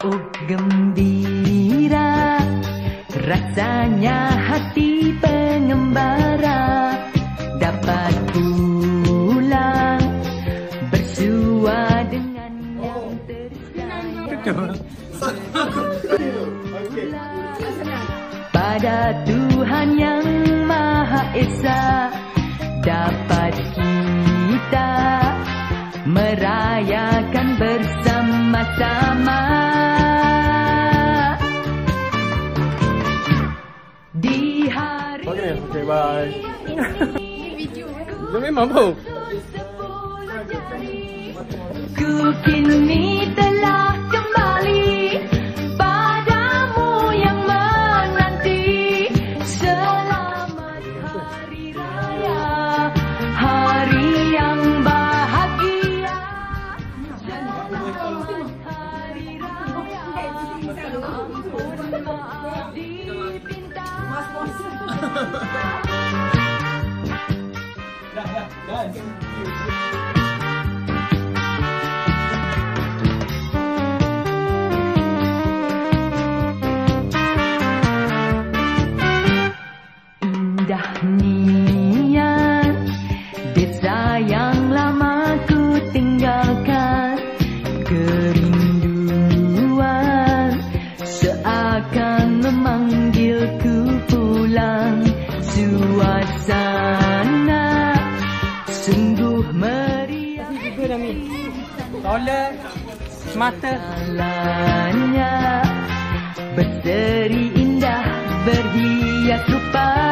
Oh gembira rasanya hati pengembara dapat pulang bersua dengan yang tersayang pada Tuhan yang Maha Esa. Dapat kita merayakan bersama-sama di hari Okay, bye. Itu memang bau. ku kini telah kembali padamu yang menanti. Selamat hari raya, hari yang bahagia. Selamat hari raya, ampun maaf dipinta. Indah niat desa yang lama ku tinggalkan, kerinduan seakan memanggilku pulang. Suasana sungguh meriah, Tolak mata jalannya berseri indah berhias rupa.